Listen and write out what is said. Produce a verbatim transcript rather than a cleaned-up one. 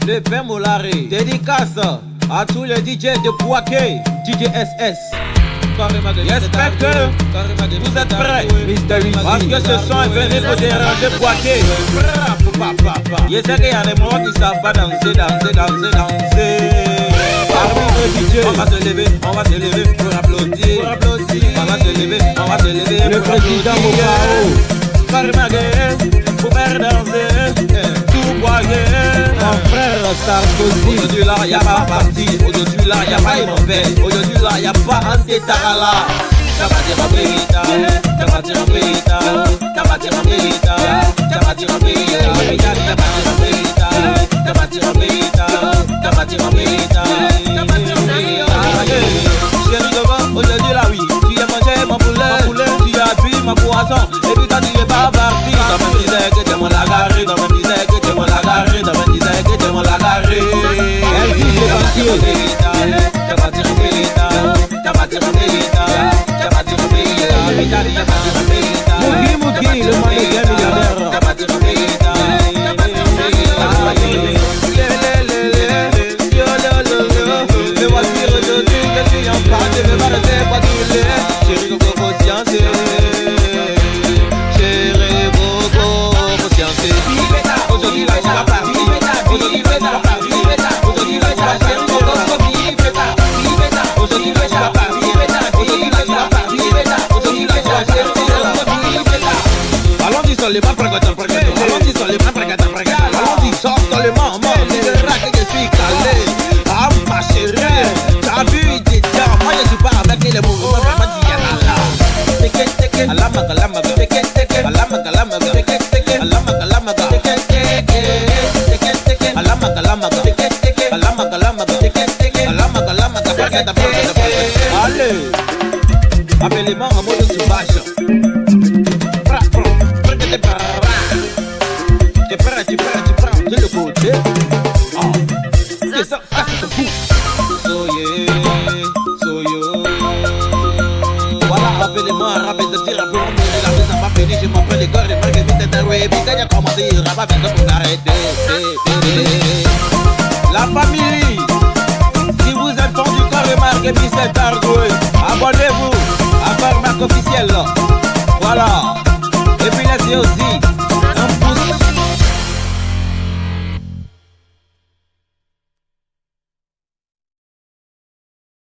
Le Père Molari. Dédicace à tous les D J de Poaké, D J S S. J'espère que vous êtes prêts, parce que ce son est venu pour déranger Poaké. Je sais qu'il y a des moments qui ne savent pas danser, danser, danser, danser. Parmi les D J, on va se lever, on va se lever pour applaudir. Pour applaudir. On va se lever, on va se lever. Le président Mokao, Karimagé, pour faire danser, tout boyer. Mon frère Sarkozy. Aujourd'hui là, y'a pas parti. Aujourd'hui là, y'a pas une aujourd'hui là, y'a pas un tétala. Tabati Rapita, Tabati Rapita, Tabati Rapita, Tabati Rapita, Tabati Rapita, Tabati Rapita, Tabati Rapita, Tabati Rapita. Chérie devant, aujourd'hui là oui, tu as mangé mon poulet, tu as bu ma poisson, et puis toi tu es pas parti. Dans me disais que tu m'as la garé, dans me disais que tu m'as la garé, dans me disais que tu m'as la garé. Elle dit j'ai parti, Tabati Rapita, Tabati Rapita. Mouki Mouki, le mannequin milliardaire. Me voici aujourd'hui que tu en parles, je vais m'arrêter pas tous les. Chérie, beaucoup conscience. Chérie, beaucoup conscience. Aujourd'hui là, tu vas partir. Aujourd'hui là, tu vas partir. Aujourd'hui là, tu vas partir. Aujourd'hui là, tu vas partir. Allons-y sur les bras, pragata, pragata. Allons-y sur les bras, pragata, pragata. Allons-y, sors sur le maman. Tu verras que je suis calé. Ah ma chérie, t'as vu déjà. Moi je suis pas avec les mouvements. Maman dit yalala. Teke teke, alama kalama, teke teke, alama kalama, teke teke, alama kalama, teke teke, teke teke, alama kalama, teke teke, alama kalama, teke teke, alama kalama, pragata, pragata. Allez, appelez-moi en mode sauvage. Tu prends, tu prends, tu prends de le côté. Oh, c'est ça, ah, c'est tout. Soyez, soyez. Voilà, rappelez-moi, rappelez-moi, rappelez-moi, la vie ça m'a fini, je m'appelle les gars, les mecs, les mecs, les mecs, quand il a commencé, il n'a pas besoin pour arrêter. La famille, si vous êtes fan du corps, remarquez, puis c'est tard, abonnez-vous à Cormac officiel. Voilà. Et puis laissez aussi un pouce